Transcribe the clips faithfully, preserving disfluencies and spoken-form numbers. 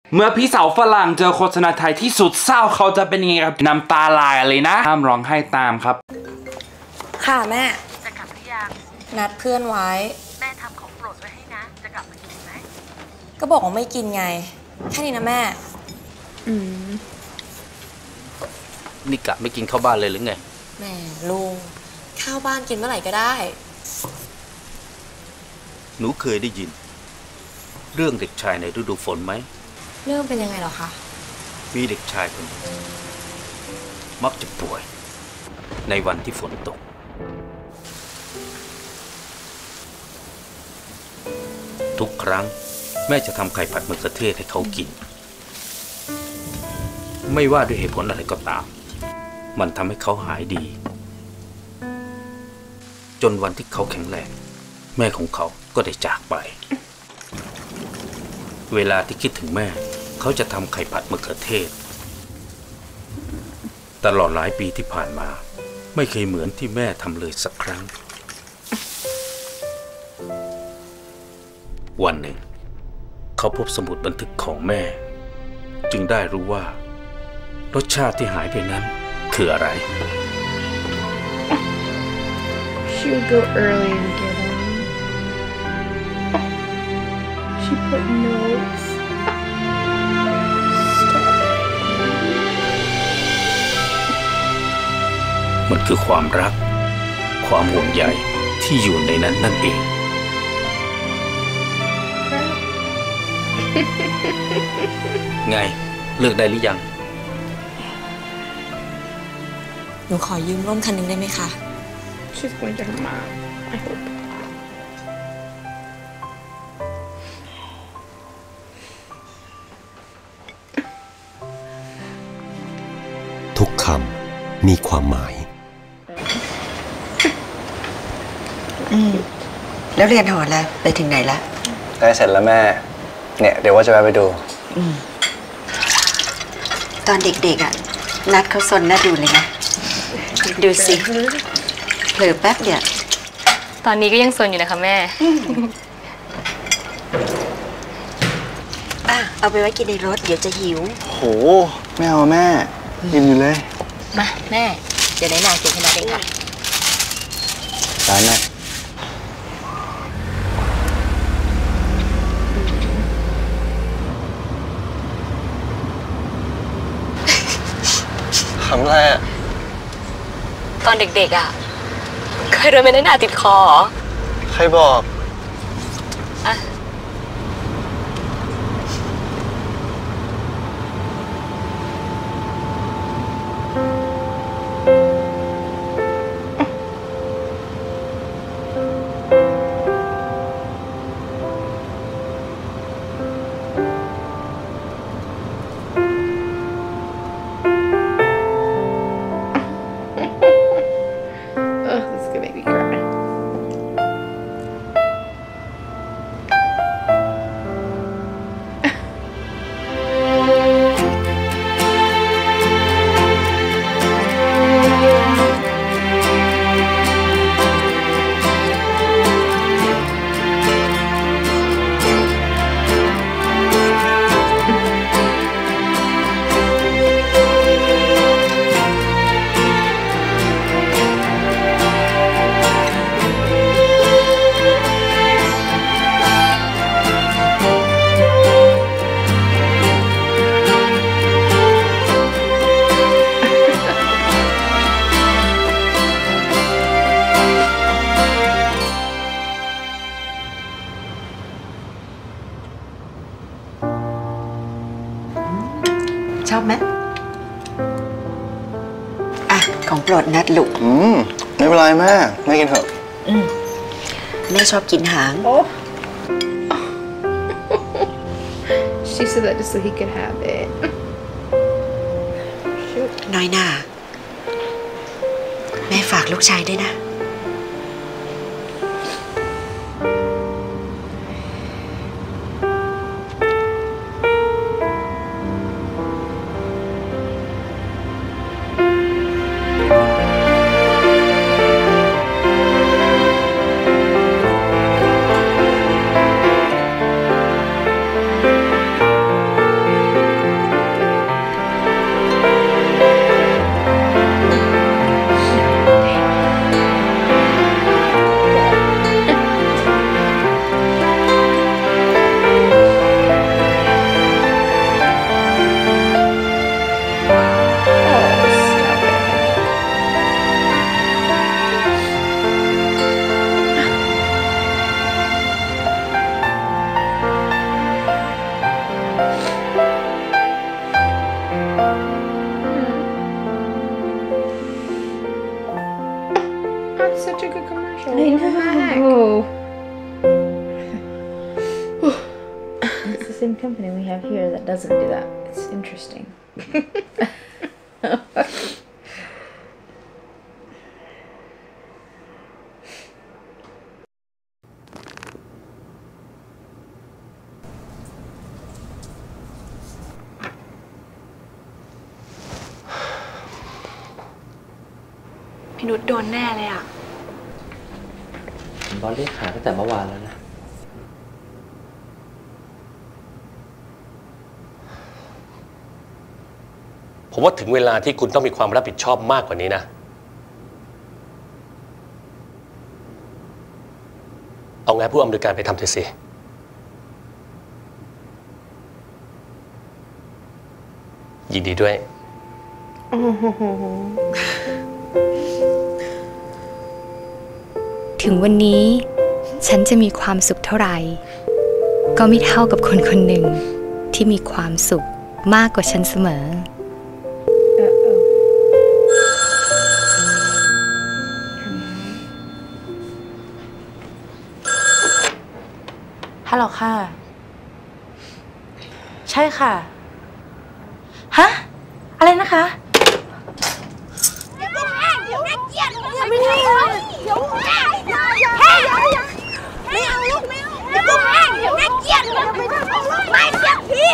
เมื่อพี่สาวฝรั่งเจอโฆษณาไทยที่สุดเศร้าเขาจะเป็นยังไงครับน้ำตาลายเลยนะห้ามร้องไห้ตามครับค่ะแม่จะกลับหรือยังนัดเพื่อนไว้แม่ทำของโปรดไว้ให้นะจะกลับมากินไหมก็บอกว่าไม่กินไงแค่นี้นะแม่อืมนี่กะไม่กินข้าวบ้านเลยหรือไงแม่ลุงข้าวบ้านกินเมื่อไหร่ก็ได้หนูเคยได้ยินเรื่องเด็กชายในฤดูฝนไหมเรื่องเป็นยังไงหรอคะมีเด็กชายคนหนึ่งมักจะป่วยในวันที่ฝนตกทุกครั้งแม่จะทำไข่ผัดมะเขือเทศให้เขากินไม่ว่าด้วยเหตุผลอะไรก็ตามมันทำให้เขาหายดีจนวันที่เขาแข็งแรงแม่ของเขาก็ได้จากไปเวลาที่คิดถึงแม่เขาจะทำไข่ผัดมะเขือเทศตลอดหลายปีที่ผ่านมาไม่เคยเหมือนที่แม่ทำเลยสักครั้งวันหนึ่งเขาพบสมุดบันทึกของแม่จึงได้รู้ว่ารสชาติที่หายไปนั้นคืออะไร She would go early and get him. She put notes. Stop. มันคือความรักความห่วงใยที่อยู่ในนั้นนั่นเองไงเลิกได้หรือยังหนูขอยืมร่มคันหนึ่งได้ไหมคะ She's going to her mom. I hope. ทุกคำมีความหมายอืมแล้วเรียนหอแล้วไปถึงไหนละใกล้เสร็จแล้วแม่เนี่ยเดี๋ยวว่าจะไปดูอืมตอนเด็กๆอ่ะนัดเขาซนน่าดูเลยนะดูสิเผลอแป๊บเดียวตอนนี้ก็ยังซนอยู่นะคะแม่อ่ะเอาไปไว้กินในรถเดี๋ยวจะหิวโหไม่เอาแม่กินอยู่เลยมาแม่เดี๋ยวไหนนากินให้นัดเองค่ะได้แม่ทำอะไรอ่ะตอนเด็กๆอ่ะเคยโดนเป็นน้อยหนาติดคอเหรอใครบอกอ่ะชอบไหมอ่ะของโปรดนัดลูกอืมไม่เป็นไรแม่แม่กินเถอะอืมแม่ชอบกินหาง Oh. She said that just so he could have it. Shoot. น้อยหน้าแม่ฝากลูกชายด้วยนะ doesn't do that. It's interesting. พี่นุชโดนแน่เลยอ่ะบอสเรียกหาตั้งแต่เมื่อวานแล้วนะผมว่าถึงเวลาที่คุณต้องมีความรับผิดชอบมากกว่านี้นะ เอางานผู้อำนวยการไปทำเถอะสิยินดีด้วยถึงวันนี้ฉันจะมีความสุขเท่าไหร่ก็ไม่เท่ากับคนคนหนึ่งที่มีความสุขมากกว่าฉันเสมอฮัลโหลค่ะใช่ค่ะฮะอะไรนะคะเดี๋ยวแม่เกลียดไม่ได้เดี๋ยวแม่แค่ไม่เอาลูกไม่เอาเดี๋ยวแม่เดี๋ยวแม่เกลียดไม่ได้ไม่เกลียดพี่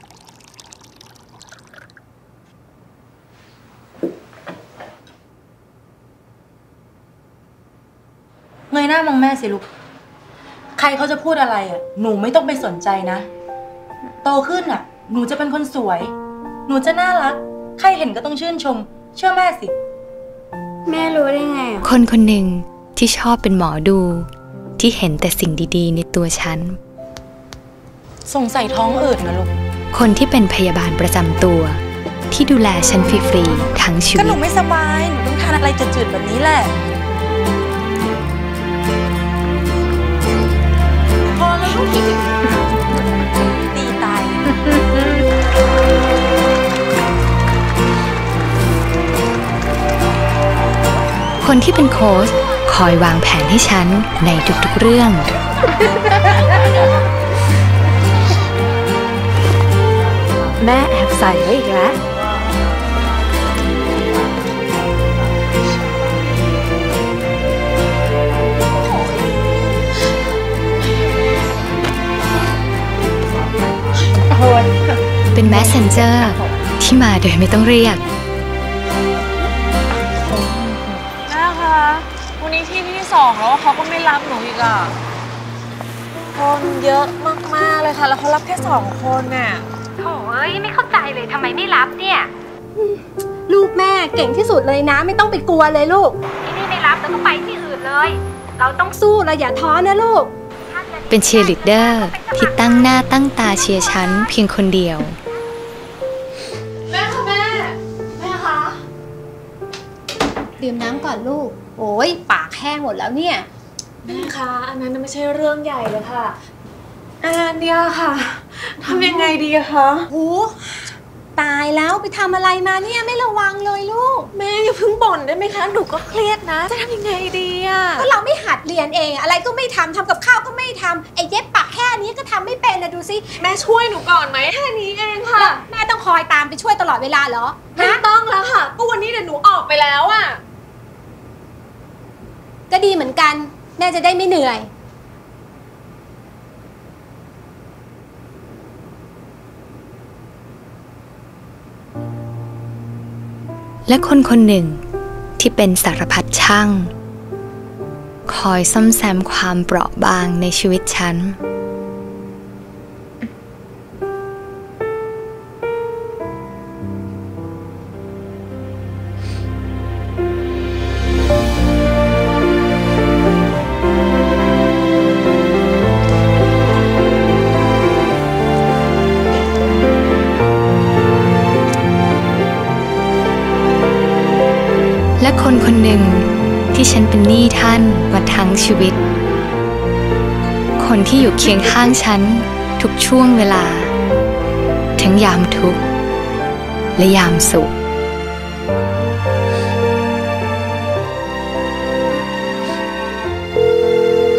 เงยหน้ามองแม่สิลูกใครเขาจะพูดอะไรอ่ะหนูไม่ต้องไปสนใจนะโตขึ้นอ่ะหนูจะเป็นคนสวยหนูจะน่ารักใครเห็นก็ต้องชื่นชมเชื่อแม่สิแม่รู้ได้ไงคนคนหนึ่งที่ชอบเป็นหมอดูที่เห็นแต่สิ่งดีๆในตัวฉันสงสัยท้องอืดนะลูกคนที่เป็นพยาบาลประจำตัวที่ดูแลฉันฟรีๆทั้งชีวิตก็หนูไม่สบายหนูต้องทานอะไรจืดๆแบบนี้แหละพอแล้วลูกตีตายคนที่เป็นโค้ชคอยวางแผนให้ฉันในทุกๆเรื่องแม่แอบใส่ไว้อีกแล้วเป็น Messenger ที่มาโดยไม่ต้องเรียกแม่คะวันนี้ที่ที่สองแล้วเขาก็ไม่รับหนูอีกอ่ะคนเยอะมากๆเลยค่ะแล้วเขารับแค่สองคนน่ะโถ่เอ้ยไม่เข้าใจเลยทำไมไม่รับเนี่ยลูกแม่เก่งที่สุดเลยนะไม่ต้องไปกลัวเลยลูกที่นี่ไม่รับแล้วก็ไปที่อื่นเลยเราต้องสู้เราอย่าท้อนะลูกเป็นเชียร์ลีดเดอร์ที่ตั้งหน้าตั้งตาเชียร์ฉันเพียงคนเดียวแม่คะแม่แม่คะดื่มน้ำก่อนลูกโอ้ยปากแห้งหมดแล้วเนี่ยแม่คะอันนั้นไม่ใช่เรื่องใหญ่เลยค่ะอันเนี้ยค่ะทำยังไงดีคะโอ้ตายแล้วไปทำอะไรมาเนี่ยไม่ระวังเลยลูกแม่อย่าเพิ่งบ่นได้ไหมคะหนูก็เครียดนะจะทำยังไงดีอะก็เราไม่หัดเรียนเองอะไรก็ไม่ทำทำกับข้าวก็ไม่ทำไอ้เย็บปากแค่นี้ก็ทำไม่เป็นนะดูสิแม่ช่วยหนูก่อนไหมแค่นี้เองค่ะแม่ต้องคอยตามไปช่วยตลอดเวลาเหรอไม่ต้องแล้วค่ะก็วันนี้เดี๋ยวหนูออกไปแล้วอะก็ดีเหมือนกันแม่จะได้ไม่เหนื่อยและคนคนหนึ่งที่เป็นสารพัดช่างคอยซ่อมแซมความเปราะบางในชีวิตฉันและคนคนหนึ่งที่ฉันเป็นหนี้ท่านมาทั้งชีวิตคนที่อยู่เคียงข้างฉันทุกช่วงเวลาทั้งยามทุกข์และยามสุข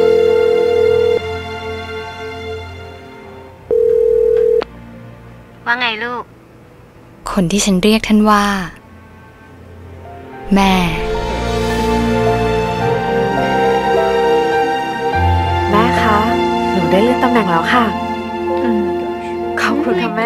วไงลูกคนที่ฉันเรียกท่านว่า แม่แม่คะ หนูได้เลื่อนตำแหน่งแล้วค่ะ ขอบคุณค่ะแม่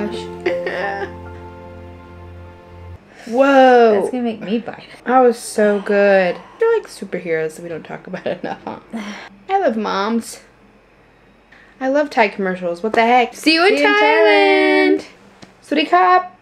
Whoa! That's gonna make me bite. That was so good. They're like superheroes that we don't talk about enough, huh? I love moms. I love Thai commercials. What the heck? See you in, See Thailand. Thailand. Swadee Krap.